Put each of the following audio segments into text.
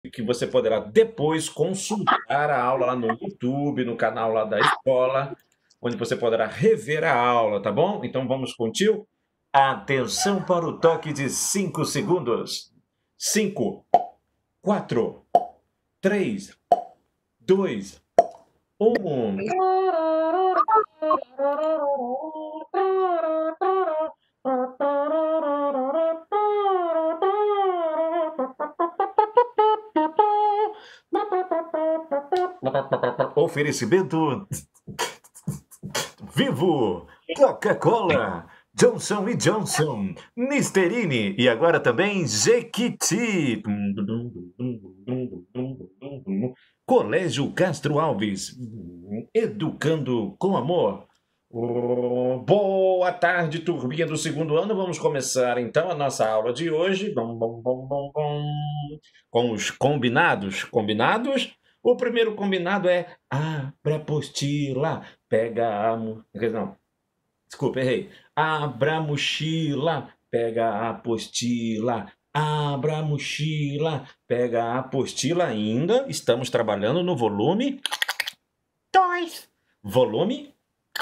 que você poderá depois consultar a aula lá no YouTube, no canal lá da escola, onde você poderá rever a aula, tá bom? Então vamos com o tio. Atenção para o toque de 5 segundos. 5, 4, 3, 2, 1. Oferecimento Vivo, Coca-Cola, Johnson & Johnson, Listerine e agora também Jequiti. Colégio Castro Alves, educando com amor. Boa tarde, turminha do segundo ano. Vamos começar então a nossa aula de hoje. Com os combinados. Combinados? O primeiro combinado é abra a apostila, pega a... Não, desculpa, errei. Abra a mochila, pega a apostila. Abra a mochila, pega a apostila ainda. Estamos trabalhando no volume 2. Volume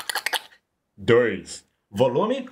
2. Volume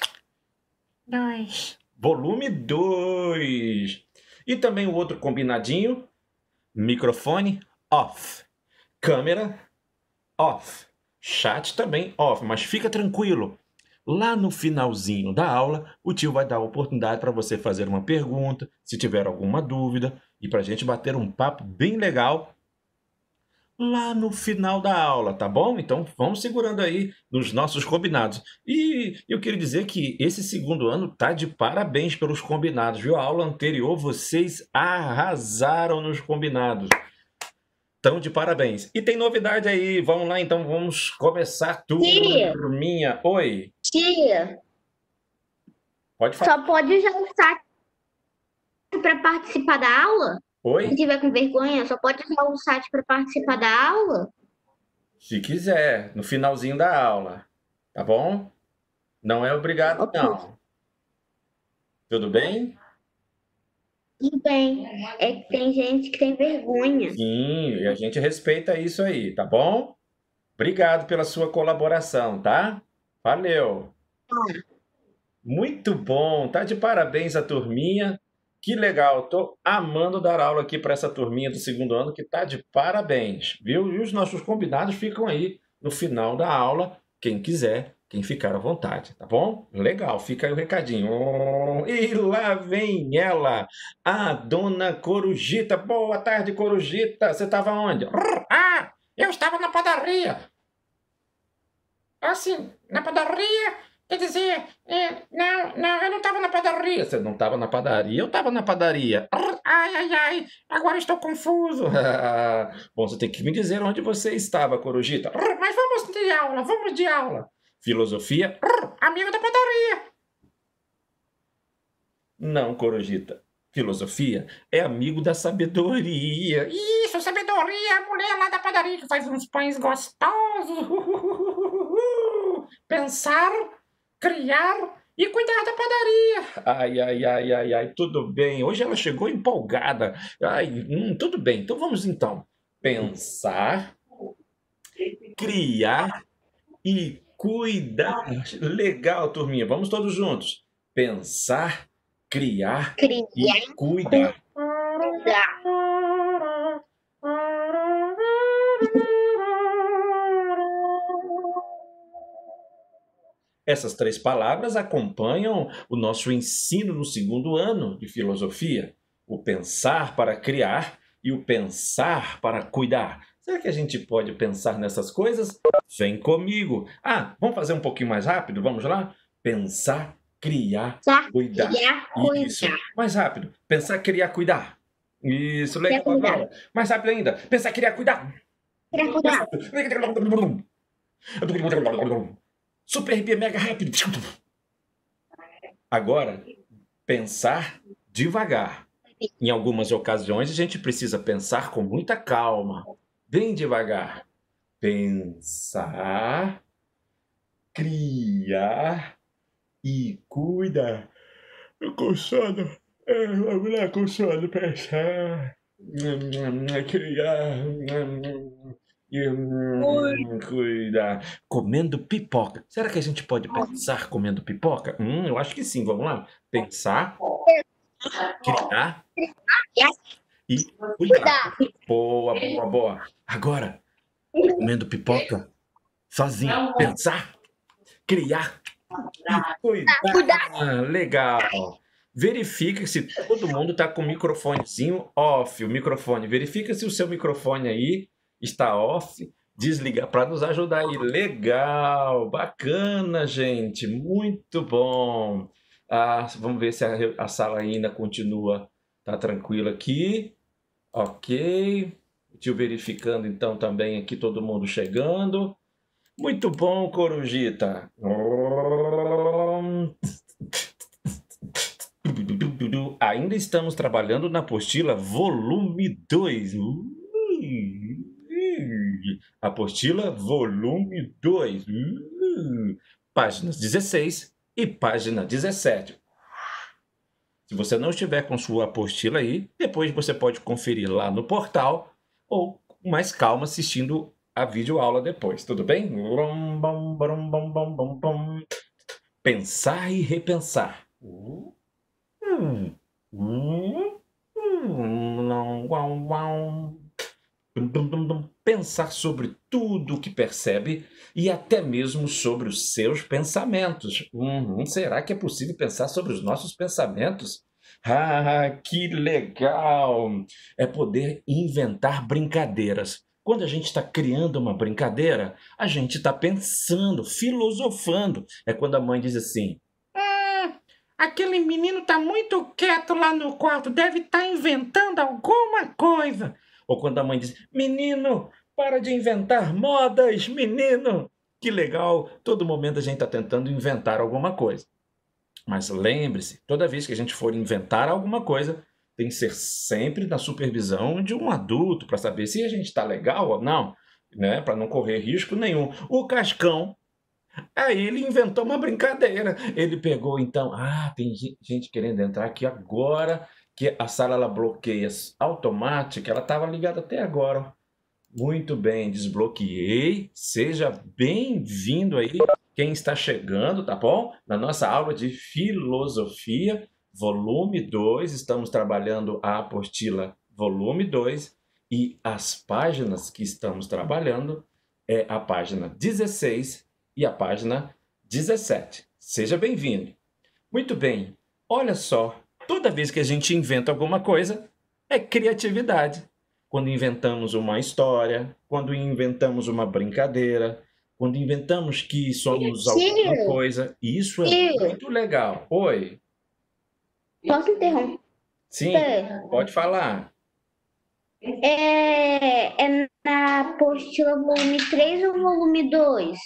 2. Volume 2. E também o outro combinadinho. Microfone off. Câmera off. Chat também off, mas fica tranquilo. Lá no finalzinho da aula, o tio vai dar a oportunidade para você fazer uma pergunta, se tiver alguma dúvida, e para a gente bater um papo bem legal lá no final da aula, tá bom? Então vamos segurando aí nos nossos combinados. E eu queria dizer que esse segundo ano tá de parabéns pelos combinados, viu? A aula anterior vocês arrasaram nos combinados. Estão de parabéns. E tem novidade aí. Vamos lá, então, vamos começar, turminha. Oi, Tia, pode falar. só pode usar o site para participar da aula? Se Oi? tiver com vergonha, só pode usar o site para participar da aula? Se quiser, no finalzinho da aula, tá bom? Não é obrigado, Ok, não. Tudo bem? tudo bem. É que tem gente que tem vergonha. Sim, e a gente respeita isso aí, tá bom? Obrigado pela sua colaboração, tá? Valeu. Muito bom, tá de parabéns a turminha. Que legal, tô amando dar aula aqui para essa turminha do segundo ano que tá de parabéns, viu? E os nossos convidados ficam aí no final da aula, quem quiser, quem ficar à vontade, tá bom? Legal, fica aí o recadinho. E lá vem ela, a dona Corujita. Boa tarde, Corujita. Você estava onde? Ah, eu estava na padaria. Assim, na padaria, quer dizer, não, eu não estava na padaria. Você não estava na padaria? Eu estava na padaria. Ai, agora estou confuso. Bom, você tem que me dizer onde você estava, Corujita. Mas vamos de aula. Filosofia, amigo da padaria. Não, Corujita. Filosofia é amigo da sabedoria. Isso, sabedoria, a mulher lá da padaria que faz uns pães gostosos. Pensar, criar e cuidar da padaria. Ai, tudo bem. Hoje ela chegou empolgada. Ai, tudo bem. Então vamos então. Pensar, criar e cuidar. Legal, turminha. Vamos todos juntos. Pensar, criar e Criar, cuidar. cuidar. Essas três palavras acompanham o nosso ensino no segundo ano de filosofia. O pensar para criar e o pensar para cuidar. Será que a gente pode pensar nessas coisas? Vem comigo. Vamos fazer um pouquinho mais rápido? Vamos lá? Pensar, criar, Pensar, cuidar. criar, Isso. cuidar. Mais rápido. Pensar, criar, cuidar. Isso, Criar, legal cuidar. agora. Mais rápido ainda. Pensar, criar, cuidar. Criar, Mais cuidar. rápido. Super, hiper, mega rápido. Agora, pensar devagar. Em algumas ocasiões, a gente precisa pensar com muita calma, bem devagar. Pensar, criar e cuidar. Eu com sono. Vamos lá, com sono, pensar. Criar. Cuidar. Comendo pipoca. Será que a gente pode pensar comendo pipoca? Eu acho que sim. Vamos lá. Pensar, criar e cuidar. Boa, boa, boa. Agora, comendo pipoca sozinho. Pensar, criar e cuidar. Legal. Verifica se todo mundo está com o microfonezinho off. O microfone. Verifica se o seu microfone aí está off. Desligar para nos ajudar aí. Legal. Bacana, gente. Muito bom. Vamos ver se a sala ainda continua. Tá tranquila aqui. Ok. Deixa eu verificando então também aqui todo mundo chegando. Muito bom, Corujita. Ainda estamos trabalhando na apostila volume 2. Apostila volume 2. Páginas 16 e página 17. Se você não estiver com sua apostila aí, depois você pode conferir lá no portal ou com mais calma assistindo a videoaula depois, tudo bem? Pensar e repensar. Pensar sobre tudo o que percebe e até mesmo sobre os seus pensamentos. Será que é possível pensar sobre os nossos pensamentos? Que legal! É poder inventar brincadeiras. Quando a gente está criando uma brincadeira, a gente está pensando, filosofando. É quando a mãe diz assim: aquele menino está muito quieto lá no quarto, deve estar inventando alguma coisa. Ou quando a mãe diz: menino, para de inventar modas, menino. Que legal, todo momento a gente está tentando inventar alguma coisa. Mas lembre-se, toda vez que a gente for inventar alguma coisa, tem que ser sempre na supervisão de um adulto para saber se a gente está legal ou não, né? Para não correr risco nenhum. O Cascão, aí ele inventou uma brincadeira. Ele pegou, então, tem gente querendo entrar aqui agora, que a sala ela bloqueia automática, ela estava ligada até agora. Muito bem, desbloqueei. Seja bem-vindo aí quem está chegando, tá bom? Na nossa aula de filosofia, volume 2, estamos trabalhando a apostila volume 2 e as páginas que estamos trabalhando é a página 16 e a página 17. Seja bem-vindo. Muito bem, olha só, toda vez que a gente inventa alguma coisa, é criatividade. Quando inventamos uma história, quando inventamos uma brincadeira, quando inventamos que somos alguma Tio, coisa, isso é tio, muito legal. Oi, posso interromper? sim, pode falar. É na apostila volume 3 ou volume 2?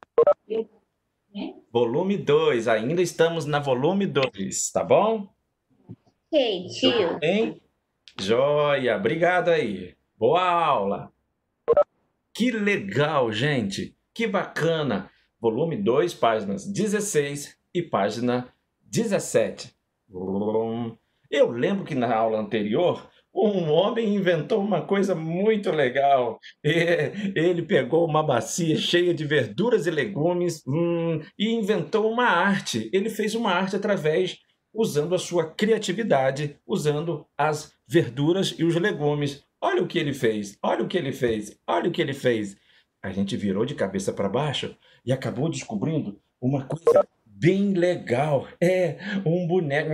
Volume 2, ainda estamos na volume 2, tá bom? Ok, Tudo tio. bem? Joia, obrigado aí. Boa aula. Que legal, gente! Que bacana! Volume 2, páginas 16 e página 17. Eu lembro que na aula anterior, um homem inventou uma coisa muito legal. Ele pegou uma bacia cheia de verduras e legumes, e inventou uma arte. Ele fez uma arte usando a sua criatividade, usando as verduras e os legumes. Olha o que ele fez, olha o que ele fez, olha o que ele fez. A gente virou de cabeça para baixo e acabou descobrindo uma coisa bem legal. É um boneco.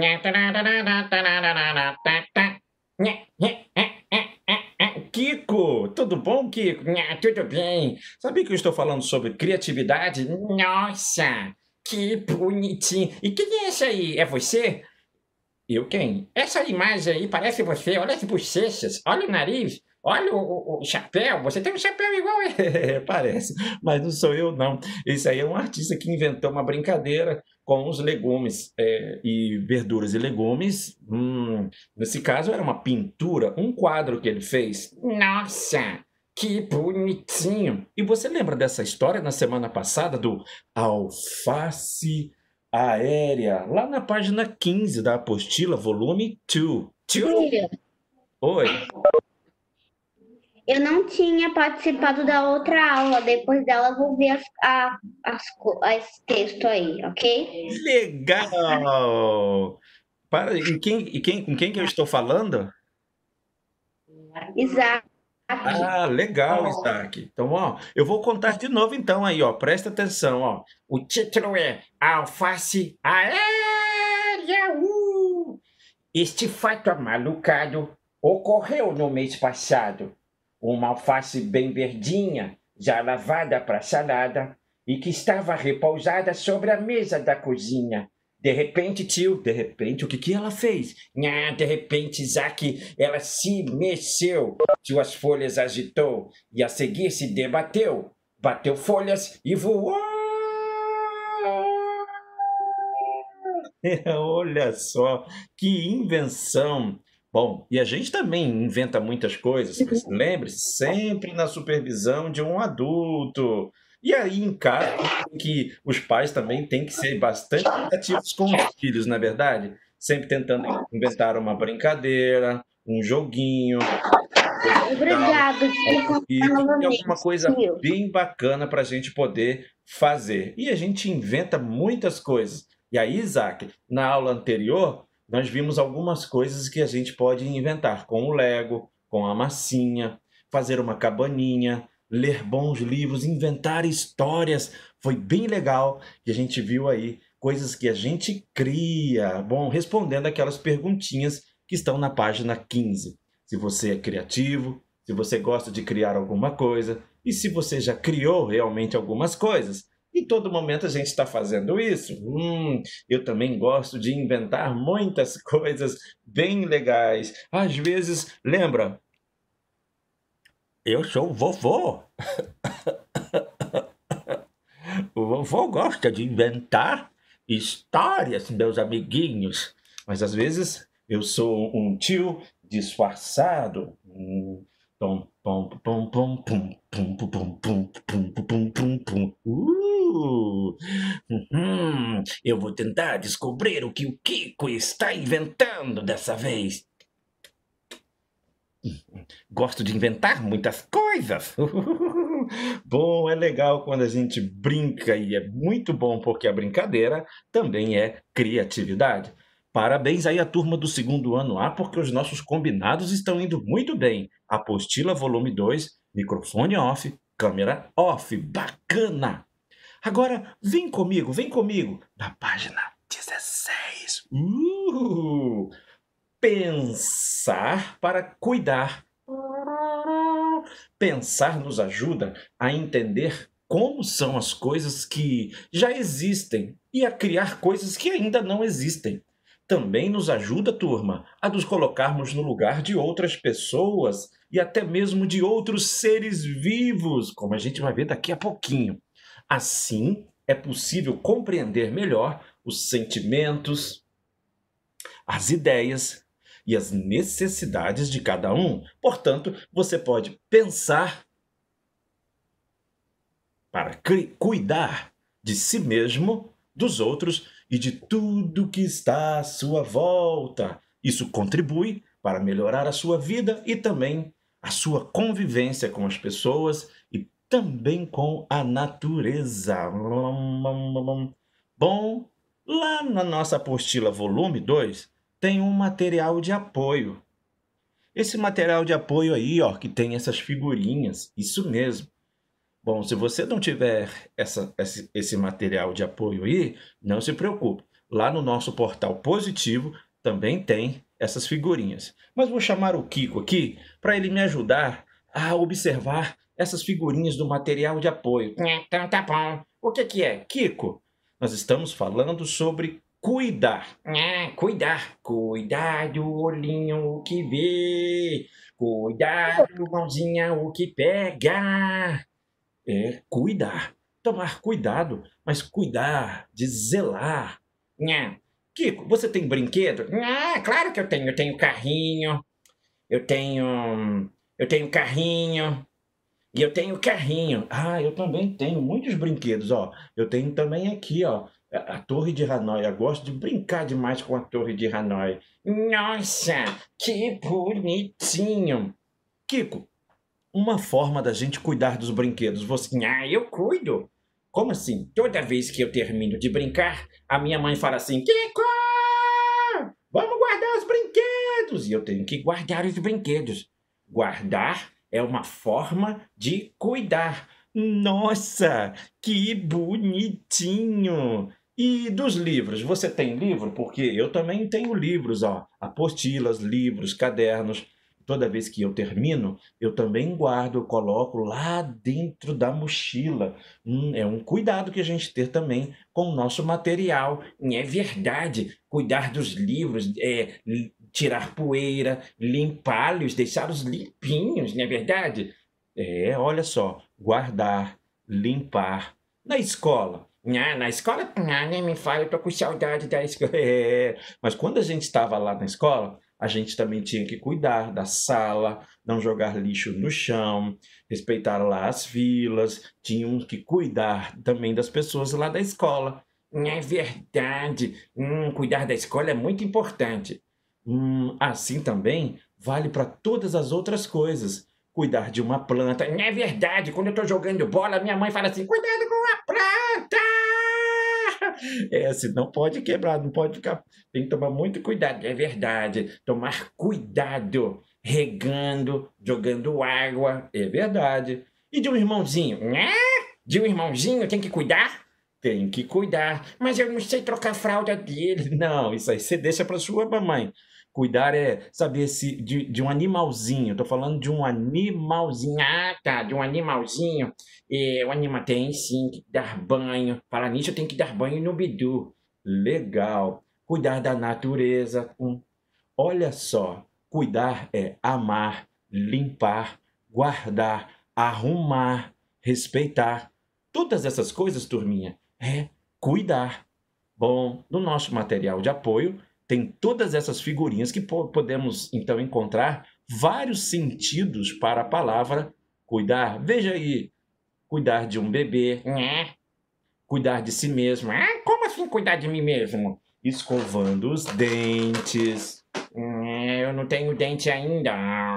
Kiko, tudo bom, Kiko? Tudo bem. Sabia que eu estou falando sobre criatividade? Nossa, que bonitinho. E quem é esse aí? É você? Eu quem? Essa imagem aí parece você. Olha as bochechas, olha o nariz, olha o chapéu. Você tem um chapéu igual ele. Parece, mas não sou eu, não. Esse aí é um artista que inventou uma brincadeira com os legumes e verduras e legumes. Nesse caso, era uma pintura, um quadro que ele fez. Nossa! Que bonitinho! E você lembra dessa história na semana passada do alface aérea, lá na página 15 da apostila, volume 2. Tio, Oi. Eu não tinha participado da outra aula. Depois dela, eu vou ver esse texto aí, ok? Legal! Com quem que eu estou falando? Isaac. Ah, legal, Isaac. Então, ó, eu vou contar de novo então aí, ó. Presta atenção, ó. O título é Alface Aérea. Este fato amalucado ocorreu no mês passado. Uma alface bem verdinha, já lavada para salada, e que estava repousada sobre a mesa da cozinha. De repente, tio, de repente, o que que ela fez? De repente, Isaac, ela se mexeu, suas folhas agitou, e a seguir se debateu, bateu folhas e voou. Olha só, que invenção! Bom, e a gente também inventa muitas coisas, mas lembre-se, sempre na supervisão de um adulto. E aí, em casa, que os pais também têm que ser bastante criativos com os filhos, não é verdade? Sempre tentando inventar uma brincadeira, um joguinho, coisa legal, Obrigado por contar e tem novamente, alguma coisa tio. bem bacana para a gente poder fazer. E a gente inventa muitas coisas. E aí, Isaac, na aula anterior, nós vimos algumas coisas que a gente pode inventar com o Lego, com a massinha, fazer uma cabaninha, ler bons livros, inventar histórias. Foi bem legal que a gente viu aí coisas que a gente cria. Bom, respondendo aquelas perguntinhas que estão na página 15. Se você é criativo, se você gosta de criar alguma coisa e se você já criou realmente algumas coisas. Em todo momento a gente está fazendo isso. Eu também gosto de inventar muitas coisas bem legais. Às vezes, lembra? Eu sou o vovô. O vovô gosta de inventar histórias, meus amiguinhos. Mas às vezes eu sou um tio disfarçado. Pum, pum, pum, pum, pum, pum, pum, pum, pum, pum, pum, pum, pum. Eu vou tentar descobrir o que o Kiko está inventando dessa vez. Gosto de inventar muitas coisas. Bom, é legal quando a gente brinca e é muito bom porque a brincadeira também é criatividade. Parabéns aí à turma do segundo ano A, porque os nossos combinados estão indo muito bem. Apostila volume 2, microfone off, câmera off. Bacana! Agora, vem comigo, na página 16. Pensar para cuidar. Pensar nos ajuda a entender como são as coisas que já existem e a criar coisas que ainda não existem. Também nos ajuda, turma, a nos colocarmos no lugar de outras pessoas e até mesmo de outros seres vivos, como a gente vai ver daqui a pouquinho. Assim, é possível compreender melhor os sentimentos, as ideias e as necessidades de cada um. Portanto, você pode pensar para cuidar de si mesmo, dos outros e de tudo que está à sua volta. Isso contribui para melhorar a sua vida e também a sua convivência com as pessoas e também com a natureza. Bom, lá na nossa apostila volume 2 tem um material de apoio. Esse material de apoio aí, ó, que tem essas figurinhas, isso mesmo. Bom, se você não tiver esse material de apoio aí, não se preocupe. Lá no nosso portal Positivo também tem essas figurinhas. Mas vou chamar o Kiko aqui para ele me ajudar a observar essas figurinhas do material de apoio. Então tá bom. O que é, Kiko? Nós estamos falando sobre cuidar. Cuidar. Cuidar do olhinho o que vê. Cuidar do mãozinha o que pega. É cuidar, tomar cuidado, mas cuidar, de zelar. Kiko, você tem brinquedo? Claro que eu tenho. Eu tenho carrinho, eu tenho, eu tenho carrinho e eu tenho carrinho. Ah, eu também tenho muitos brinquedos, ó. Eu tenho também aqui, ó, A Torre de Hanoi. Eu gosto de brincar demais com a Torre de Hanoi. Nossa, que bonitinho! Kiko, uma forma da gente cuidar dos brinquedos. Você, eu cuido. Como assim? Toda vez que eu termino de brincar, a minha mãe fala assim: Kiko, vamos guardar os brinquedos. E eu tenho que guardar os brinquedos. Guardar é uma forma de cuidar. Nossa, que bonitinho! E dos livros, você tem livro? Porque eu também tenho livros, ó, apostilas, livros, cadernos. Toda vez que eu termino, eu também guardo, eu coloco lá dentro da mochila. É um cuidado que a gente ter também com o nosso material. É verdade, cuidar dos livros, tirar poeira, limpá-los, deixá-los limpinhos, não é verdade? Olha só, guardar, limpar. Na escola. Na escola, nem me fala, eu tô com saudade da escola. Mas quando a gente estava lá na escola, a gente também tinha que cuidar da sala, não jogar lixo no chão, respeitar lá as filas, tínhamos que cuidar também das pessoas lá da escola. É verdade, cuidar da escola é muito importante. Assim também vale para todas as outras coisas. Cuidar de uma planta. É verdade, quando eu estou jogando bola, minha mãe fala assim: cuidado com a planta! Se não pode quebrar, não pode ficar. Tem que tomar muito cuidado, é verdade. Tomar cuidado, regando, jogando água, é verdade. E de um irmãozinho? De um irmãozinho tem que cuidar? Tem que cuidar, mas eu não sei trocar a fralda dele. Não, isso aí você deixa para sua mamãe. Cuidar é saber se de um animalzinho. Estou falando de um animalzinho. Ah, tá, de um animalzinho. O animal tem sim que dar banho. Falar nisso, eu tenho que dar banho no Bidu. Legal. Cuidar da natureza. Olha só, cuidar é amar, limpar, guardar, arrumar, respeitar. Todas essas coisas, turminha, é cuidar. Bom, no nosso material de apoio tem todas essas figurinhas que podemos então encontrar vários sentidos para a palavra cuidar. Veja aí, cuidar de um bebê, cuidar de si mesmo. Como assim cuidar de mim mesmo? Escovando os dentes. Eu não tenho dente ainda.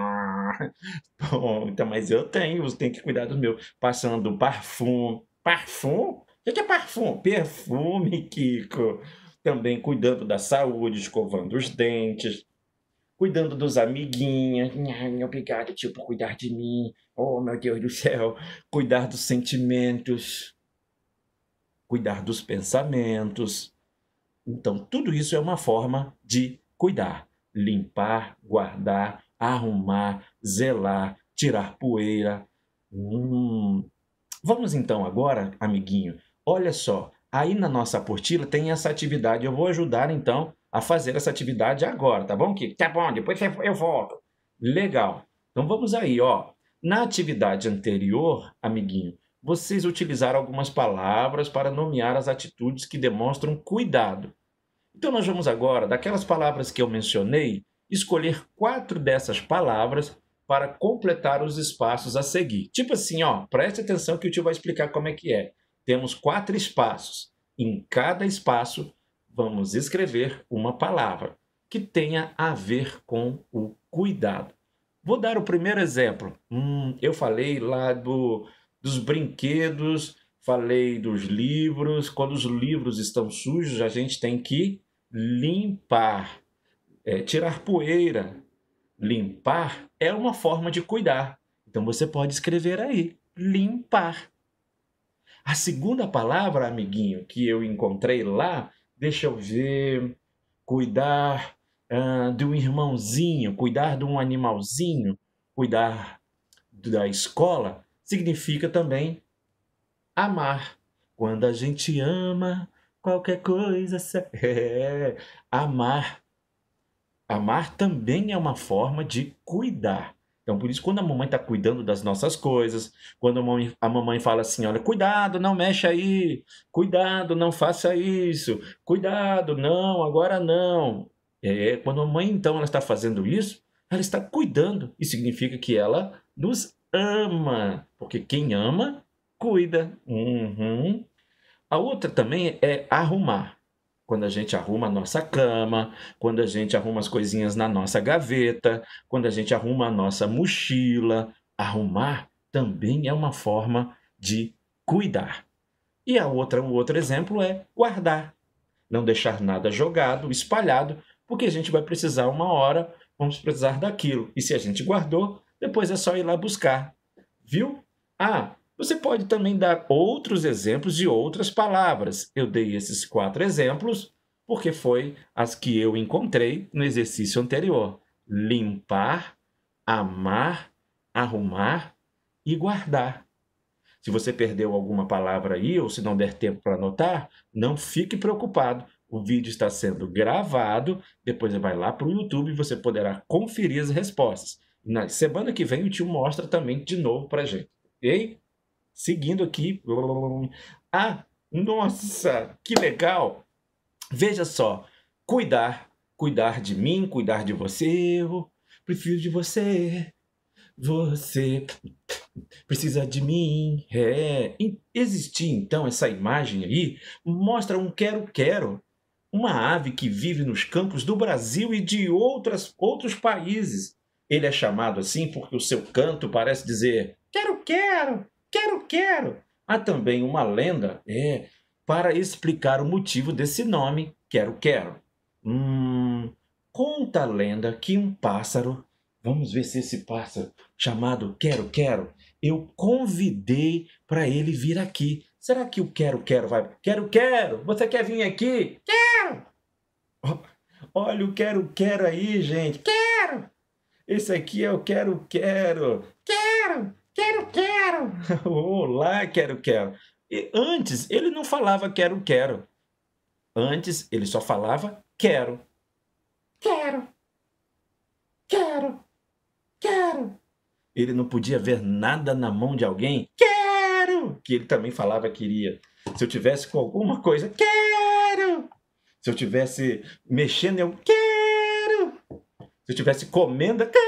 Bom, então, mas eu tenho, você tem que cuidar do meu. Passando parfum. Parfum? O que é parfum? Perfume, Kiko. Também cuidando da saúde, escovando os dentes, cuidando dos amiguinhos. Obrigado, tio, por cuidar de mim. Oh, meu Deus do céu. Cuidar dos sentimentos, cuidar dos pensamentos. Então, tudo isso é uma forma de cuidar. Limpar, guardar, arrumar, zelar, tirar poeira. Vamos então agora, amiguinho, olha só, aí na nossa apostila tem essa atividade. Eu vou ajudar então a fazer essa atividade agora, tá bom, Kiko? Tá bom, depois eu volto. Legal. Então vamos aí, ó. Na atividade anterior, amiguinho, vocês utilizaram algumas palavras para nomear as atitudes que demonstram cuidado. Então nós vamos agora, daquelas palavras que eu mencionei, escolher 4 dessas palavras para completar os espaços a seguir. Tipo assim, ó, preste atenção que o tio vai explicar como é que é. Temos 4 espaços. Em cada espaço, vamos escrever uma palavra que tenha a ver com o cuidado. Vou dar o primeiro exemplo. Eu falei lá dos brinquedos, falei dos livros. Quando os livros estão sujos, a gente tem que limpar, tirar poeira. Limpar é uma forma de cuidar. Então você pode escrever aí, limpar. A segunda palavra, amiguinho, que eu encontrei lá, deixa eu ver, cuidar de um irmãozinho, cuidar de um animalzinho, cuidar da escola, significa também amar. Quando a gente ama, qualquer coisa... amar. Amar também é uma forma de cuidar. Então, por isso, quando a mamãe está cuidando das nossas coisas, quando a mamãe fala assim, olha, cuidado, não mexe aí, cuidado, não faça isso, cuidado, não, agora não. Quando a mãe, então, ela está fazendo isso, ela está cuidando, e significa que ela nos ama, porque quem ama, cuida. A outra também é arrumar. Quando a gente arruma a nossa cama, quando a gente arruma as coisinhas na nossa gaveta, quando a gente arruma a nossa mochila. Arrumar também é uma forma de cuidar. E o outro exemplo é guardar. Não deixar nada jogado, espalhado, porque a gente vai precisar uma hora, vamos precisar daquilo. E se a gente guardou, depois é só ir lá buscar. Viu? Você pode também dar outros exemplos de outras palavras. Eu dei esses 4 exemplos porque foi as que eu encontrei no exercício anterior. Limpar, amar, arrumar e guardar. Se você perdeu alguma palavra aí, ou se não der tempo para anotar, não fique preocupado. O vídeo está sendo gravado, depois você vai lá para o YouTube e você poderá conferir as respostas. Na semana que vem o tio mostra também de novo para a gente. Ok? Seguindo aqui. Nossa, que legal! Veja só, cuidar de mim, cuidar de você, eu prefiro de você. Você precisa de mim. Existir, então, essa imagem aí mostra um quero-quero, uma ave que vive nos campos do Brasil e de outros países. Ele é chamado assim porque o seu canto parece dizer quero-quero, quero-quero. Há também uma lenda para explicar o motivo desse nome, quero-quero. Conta a lenda que um pássaro, vamos ver se esse pássaro chamado quero-quero, eu convidei para ele vir aqui. Será que o quero-quero vai? Quero-quero, você quer vir aqui? Quero! Olha o quero-quero aí, gente. Quero! Esse aqui é o quero-quero. Quero! Quero-quero! Olá, quero-quero. E antes ele não falava quero-quero. Antes ele só falava quero. Quero! Quero! Quero! Ele não podia ver nada na mão de alguém. Quero! Que ele também falava queria. Se eu tivesse com alguma coisa, quero! Se eu tivesse mexendo, eu quero! Se eu tivesse comendo, quero!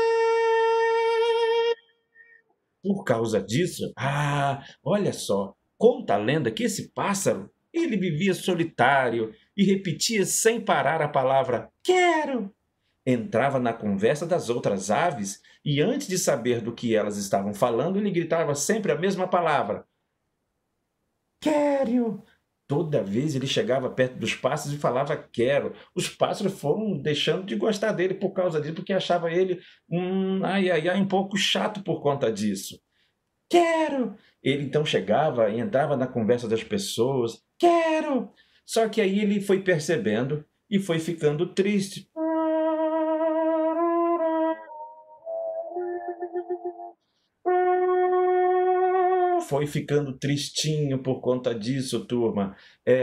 Por causa disso, olha só, conta a lenda que esse pássaro, ele vivia solitário e repetia sem parar a palavra quero. Entrava na conversa das outras aves e, antes de saber do que elas estavam falando, ele gritava sempre a mesma palavra. Quero! Toda vez ele chegava perto dos pássaros e falava quero. Os pássaros foram deixando de gostar dele por causa disso, porque achava ele um pouco chato por conta disso. Quero! Ele então chegava e entrava na conversa das pessoas. Quero! Só que aí ele foi percebendo e foi ficando triste. Foi ficando tristinho por conta disso, turma.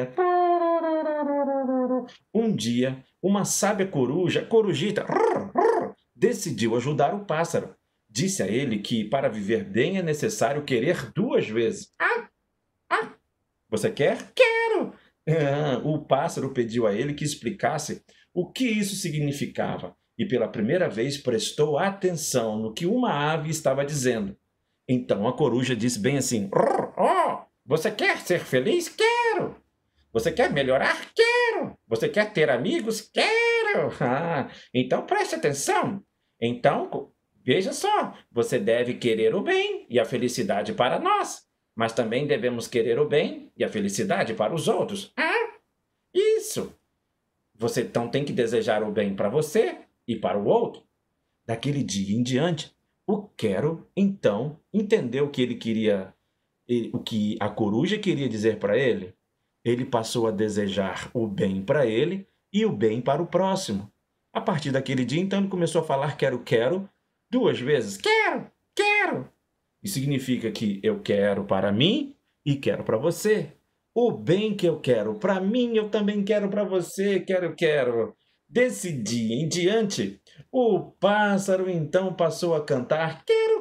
Um dia, uma sábia coruja, corujita, decidiu ajudar o pássaro. Disse a ele que para viver bem é necessário querer 2 vezes. Você quer? Quero! O pássaro pediu a ele que explicasse o que isso significava e pela primeira vez prestou atenção no que uma ave estava dizendo. Então a coruja disse bem assim: você quer ser feliz? Quero! Você quer melhorar? Quero! Você quer ter amigos? Quero! Então preste atenção. Então, veja só, você deve querer o bem e a felicidade para nós, mas também devemos querer o bem e a felicidade para os outros. Isso! Você então tem que desejar o bem para você e para o outro. Daquele dia em diante, o quero, então, entendeu o que ele queria, o que a coruja queria dizer para ele. Ele passou a desejar o bem para ele e o bem para o próximo. A partir daquele dia, então, ele começou a falar quero 2 vezes. Quero, quero. Isso significa que eu quero para mim e quero para você. O bem que eu quero para mim, eu também quero para você. Quero. Desse dia em diante, o pássaro então passou a cantar quero.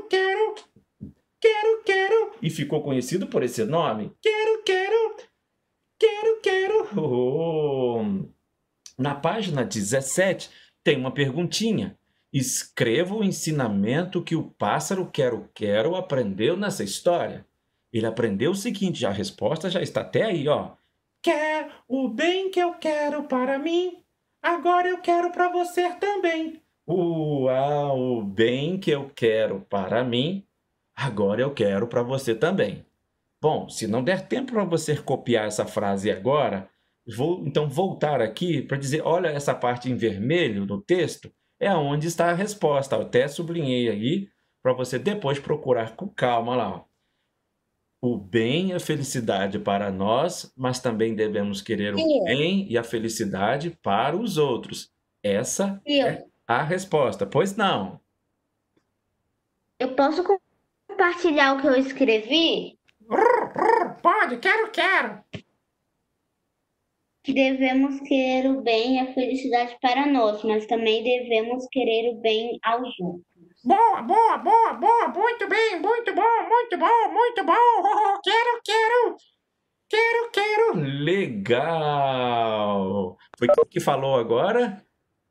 E ficou conhecido por esse nome. Quero. Na página 17 tem uma perguntinha. Escreva o ensinamento que o pássaro quero aprendeu nessa história. Ele aprendeu o seguinte, a resposta já está até aí, ó. Quer o bem que eu quero para mim, agora eu quero para você também. Uau, o bem que eu quero para mim, agora eu quero para você também. Bom, se não der tempo para você copiar essa frase agora, vou então voltar aqui para dizer, olha essa parte em vermelho no texto, é onde está a resposta. Eu até sublinhei aí para você depois procurar com calma lá. Ó. O bem e a felicidade para nós, mas também devemos querer o Tia, bem e a felicidade para os outros. Essa é tia, a resposta. Pois não. eu posso compartilhar o que eu escrevi? Pode, quero. Que devemos querer o bem e a felicidade para nós, mas também devemos querer o bem aos outros. Boa. Muito bem, muito bom. Quero. Legal. Foi quem que falou agora?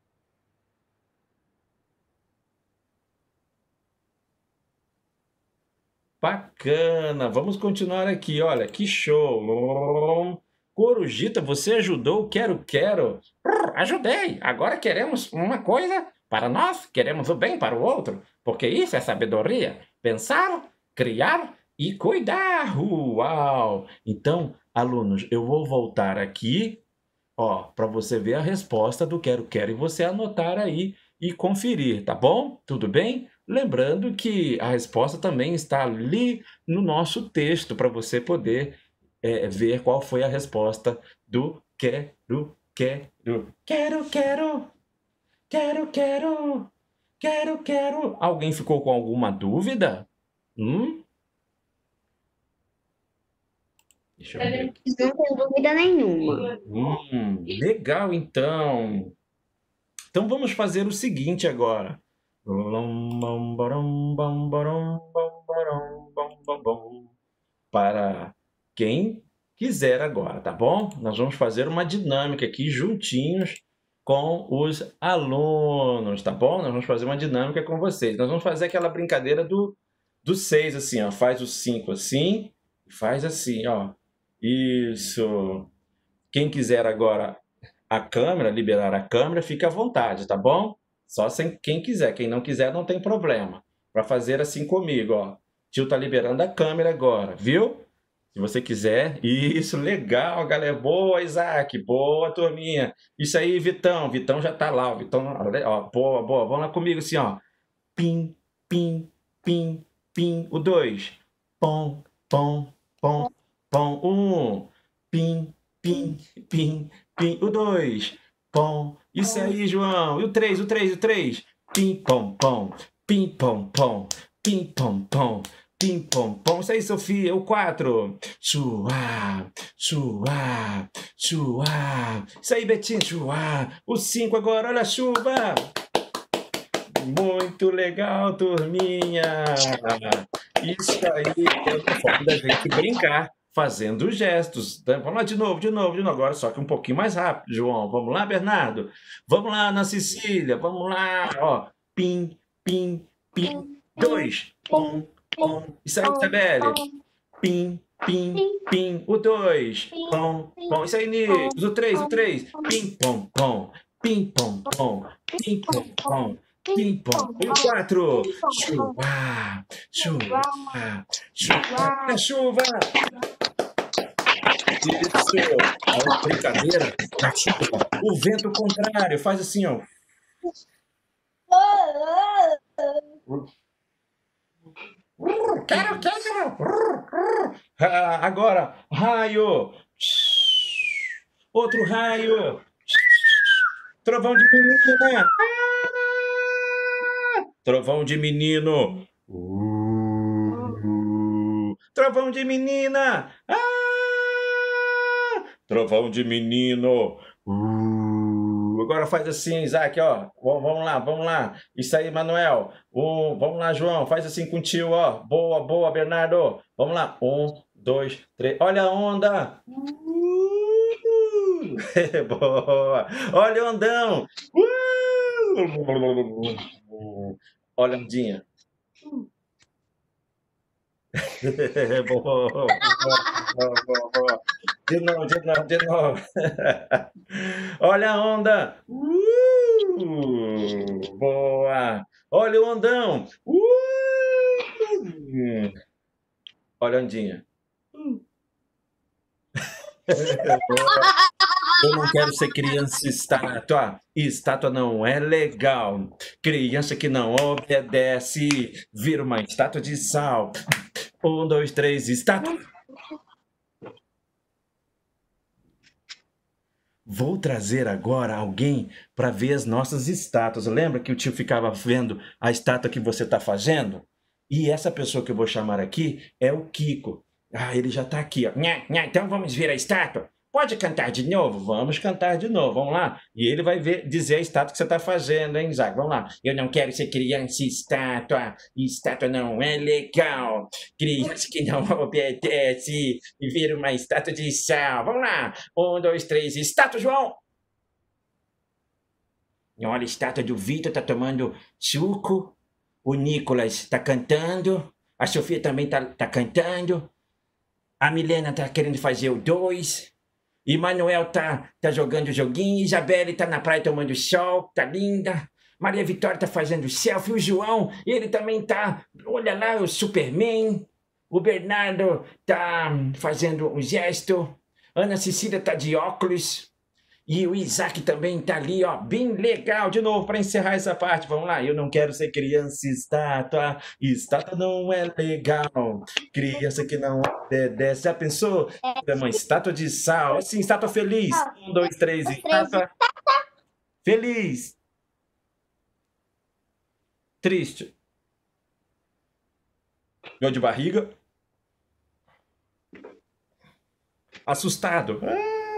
Bacana. Vamos continuar aqui. Olha, que show. Corujita, você ajudou? Quero. Ajudei. Agora queremos uma coisa para nós, queremos o bem para o outro, porque isso é sabedoria. Pensar, criar e cuidar. Uau! Então, alunos, eu vou voltar aqui, ó, para você ver a resposta do quero e você anotar aí e conferir, tá bom? Tudo bem? Lembrando que a resposta também está ali no nosso texto para você poder ver qual foi a resposta do quero. Quero. Alguém ficou com alguma dúvida? Deixa eu ver aqui. Não tenho dúvida nenhuma. Legal, então. Então vamos fazer o seguinte agora. Para quem quiser agora, tá bom? Nós vamos fazer uma dinâmica aqui juntinhos com os alunos, tá bom? Nós vamos fazer uma dinâmica com vocês. Nós vamos fazer aquela brincadeira do 6, assim, ó. Faz o 5 assim, faz assim, ó. Isso. Quem quiser agora a câmera, liberar a câmera, fique à vontade, tá bom? Só sem quem quiser. Quem não quiser, não tem problema. Para fazer assim comigo, ó. Tio tá liberando a câmera agora, viu? Se você quiser. Isso, legal, galera. Boa, Isaac. Boa, turminha. Isso aí, Vitão. Vitão já tá lá. O Vitão, ó, boa. Vamos lá comigo assim, ó. Pim, pim, pim, pim. O 2. Pom, pom, pom, pom. Um. Pim, pim, pim, pim. O 2. Pom. Isso aí, João. E o 3. Pim, pom, pom. Pim, pom, pom. Pim, pom, pom. Pim, pom, pom. Isso aí, Sofia. O 4. Chuá. Isso aí, Betinho. Chuá. O 5 agora. Olha a chuva. Muito legal, turminha. Isso aí é uma forma da gente brincar, fazendo gestos. Vamos lá de novo. Agora só que um pouquinho mais rápido, João. Vamos lá, Bernardo? Vamos lá, Ana Cecília. Vamos lá. Ó. Pim, pim, pim. 2. Pom, pom. Isso aí, Isabelle. Pim, pim, pim. O 2. Pom, pom. Isso aí, Nicolas. O 3. Pim, pom, pom. Pim, pom, pom. Pim, pom, pom. Pim, pom. O 4. Chuva. É chuva. Isso. A brincadeira da chuva. O vento contrário. Faz assim, ó. Quero. Agora, raio. Outro raio. Trovão de menina. Trovão de menino. Trovão de menina. Trovão de menino. Agora faz assim, Isaac, ó. Vamos lá. Isso aí, Manuel. Vamos lá, João. Faz assim com o tio, ó. Boa, Bernardo. Vamos lá. 1, 2, 3. Olha a onda. Boa. Olha o ondão. Olha a ondinha. Boa, boa, boa, boa. De novo, de novo, de novo. Olha a onda. Boa. Olha o ondão. Olha a ondinha. Boa. Eu não quero ser criança estátua. Estátua não é legal. Criança que não obedece vira uma estátua de sal. 1, 2, 3, estátua. Vou trazer agora alguém para ver as nossas estátuas. Lembra que o tio ficava vendo a estátua que você está fazendo? E essa pessoa que eu vou chamar aqui é o Kiko. Ah, ele já está aqui, ó. Nha, nha, então vamos ver a estátua? Pode cantar de novo? Vamos cantar de novo, vamos lá. E ele vai dizer a estátua que você está fazendo, hein, Isaac? Vamos lá. Eu não quero ser criança estátua. Estátua não é legal. Criança que não obedece e vira uma estátua de sal. Vamos lá. 1, 2, 3, estátua, João. Olha, a estátua do Vitor está tomando suco. O Nicolas está cantando. A Sofia também está cantando. A Milena está querendo fazer o 2. Emanuel tá jogando joguinho. Isabelle tá na praia tomando sol. Tá linda. Maria Vitória tá fazendo selfie. O João, ele também tá. Olha lá, o Superman. O Bernardo tá fazendo um gesto. Ana Cecília tá de óculos. E o Isaac também tá ali, ó, bem legal. De novo, para encerrar essa parte, vamos lá. Eu não quero ser criança estátua. Estátua não é legal. Criança que não obedece. Já pensou? É uma estátua de sal. Assim, estátua feliz. 1, 2, 3, estátua feliz. Triste. Dor de barriga. Assustado.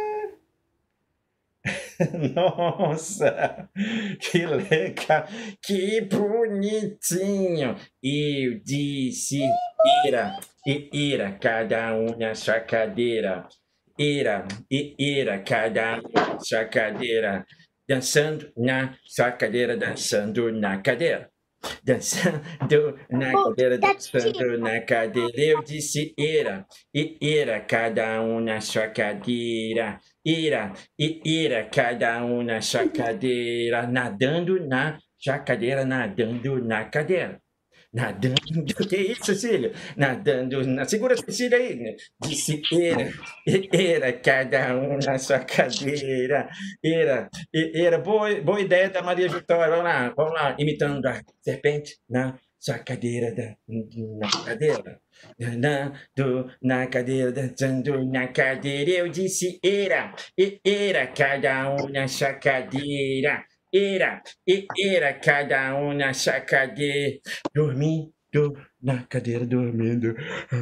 Nossa, que legal, que bonitinho. Eu disse, ira, cada um na sua cadeira. Ira, cada um na sua cadeira. Dançando na sua cadeira, dançando na cadeira. Dançando na cadeira, dançando na cadeira. Eu disse, ira, cada um na sua cadeira. Ira, cada um na sua cadeira. Nadando na sua cadeira, nadando na cadeira. Nadando, que isso, Cecília? Nadando, segura a Cecília aí. Disse, era, cada um na sua cadeira. Era, boa ideia da Maria Vitória. Vamos lá, imitando a serpente na sua cadeira, na cadeira. Na cadeira, dançando na cadeira. Eu disse, era, cada um na sua cadeira. Era, cada um na sua cadeira. Dormindo na cadeira, dormindo.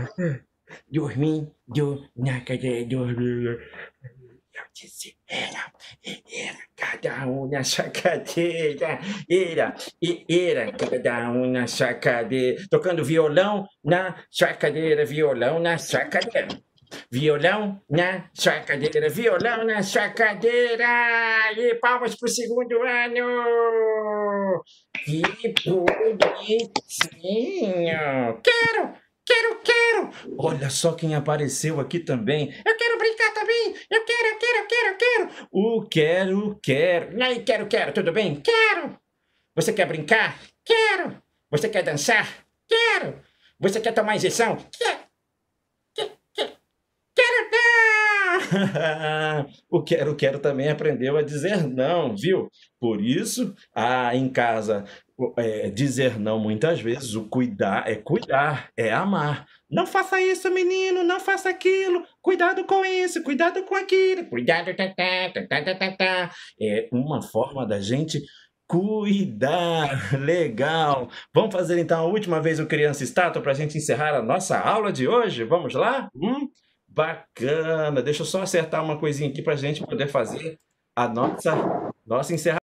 Dormindo na cadeira, dormindo. Eu disse, era, cada um na sua cadeira. Era, cada um na sua cadeira. Tocando violão na sua cadeira, violão na sua cadeira. Violão na sua cadeira, violão na sua cadeira. E palmas para o segundo ano. Que bonitinho. Quero. Olha só quem apareceu aqui também. Eu quero brincar também. Eu quero. O quero. E aí, quero. Tudo bem? Quero. Você quer brincar? Quero. Você quer dançar? Quero. Você quer tomar injeção? Quero. O quero também aprendeu a dizer não, viu? Por isso, em casa, dizer não muitas vezes, o cuidar, é amar. Não faça isso, menino, não faça aquilo. Cuidado com isso, cuidado com aquilo. Cuidado, tá. É uma forma da gente cuidar. Legal. Vamos fazer então a última vez o Criança Estátua para a gente encerrar a nossa aula de hoje? Vamos lá? Bacana. Deixa eu só acertar uma coisinha aqui para a gente poder fazer a nossa encerramento.